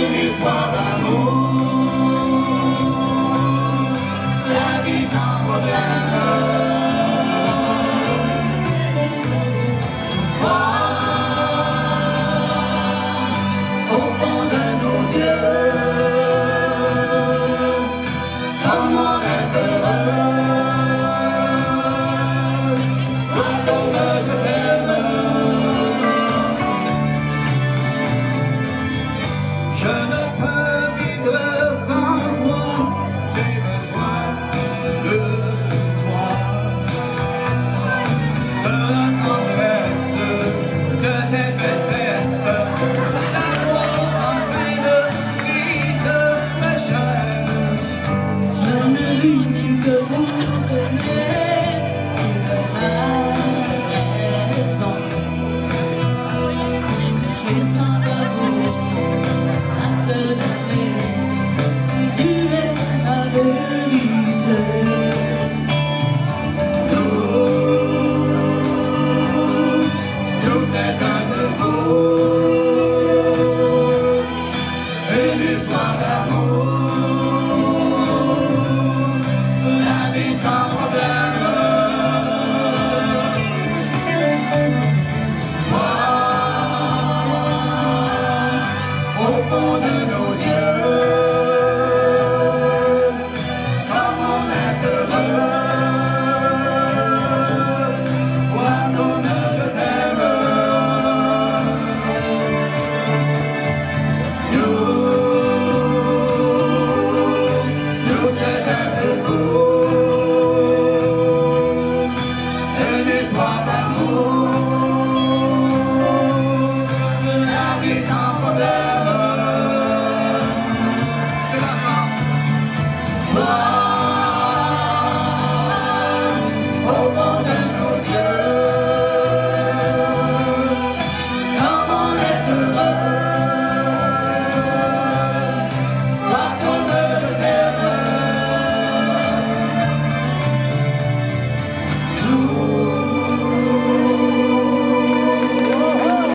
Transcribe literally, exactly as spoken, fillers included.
une histoire d'amour, la vie sans problème. Voir au fond de nos yeux comme on est heureux. Toi comme je t'aime, je ne peux vivre sans toi, j'ai besoin de toi, de la tendresse de tes belles fesses, l'amour en plein de brise, ma chère. Je ne vis que pour donner la raison. J'ai tant d'amour à te donner, tu es ma vérité. Nous, nous c'est un nouveau, une histoire d'amour, la vie sans problème. Voir au fond de nos yeux